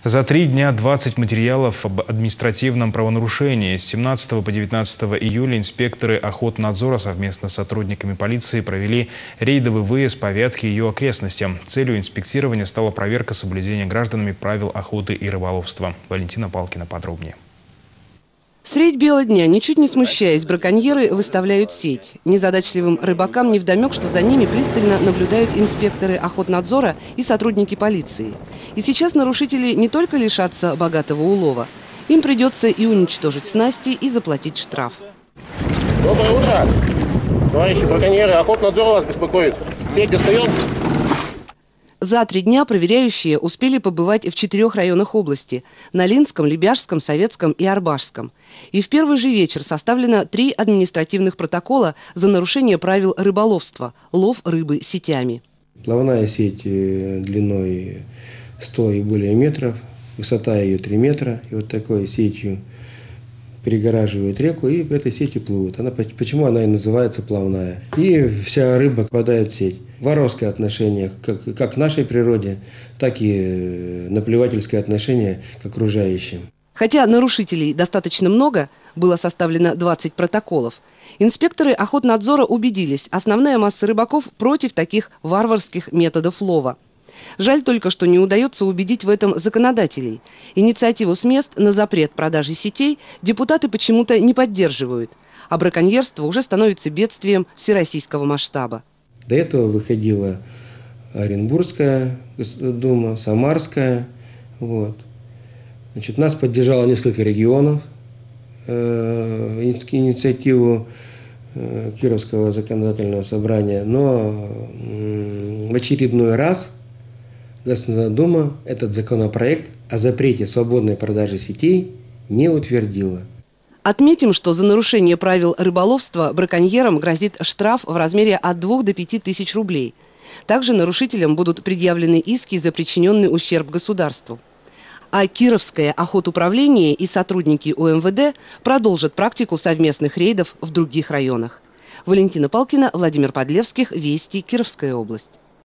За 3 дня 20 материалов об административном правонарушении. С 17 по 19 июля инспекторы Охотнадзора совместно с сотрудниками полиции провели рейдовый выезд по Вятке и ее окрестностям. Целью инспектирования стала проверка соблюдения гражданами правил охоты и рыболовства. Валентина Палкина подробнее. Средь бела дня, ничуть не смущаясь, браконьеры выставляют сеть. Незадачливым рыбакам невдомек, что за ними пристально наблюдают инспекторы Охотнадзора и сотрудники полиции. И сейчас нарушители не только лишатся богатого улова, им придется и уничтожить снасти, и заплатить штраф. Доброе утро, товарищи браконьеры. Охотнадзор вас беспокоит. Сеть достаем? За 3 дня проверяющие успели побывать в 4 районах области – Нолинском, Лебяжском, Советском и Арбажском. И в первый же вечер составлено 3 административных протокола за нарушение правил рыболовства – лов рыбы сетями. Плавная сеть длиной 100 и более метров, высота ее 3 метра. И вот такой сетью перегораживает реку и в этой сети плывут. Почему она и называется плавная. И вся рыба попадает в сеть. Воровское отношение как к нашей природе, так и наплевательское отношение к окружающим. Хотя нарушителей достаточно много, было составлено 20 протоколов, инспекторы Охотнадзора убедились, основная масса рыбаков против таких варварских методов лова. Жаль только, что не удается убедить в этом законодателей. Инициативу с мест на запрет продажи сетей депутаты почему-то не поддерживают, а браконьерство уже становится бедствием всероссийского масштаба. До этого выходила Оренбургская дума, Самарская. Вот. Значит, нас поддержало несколько регионов, инициативу Кировского законодательного собрания, но в очередной раз Государственная Дума этот законопроект о запрете свободной продажи сетей не утвердила. Отметим, что за нарушение правил рыболовства браконьерам грозит штраф в размере от 2 до 5 тысяч рублей. Также нарушителям будут предъявлены иски за причиненный ущерб государству. А Кировское охотуправление и сотрудники УМВД продолжат практику совместных рейдов в других районах. Валентина Палкина, Владимир Подлевских, Вести, Кировская область.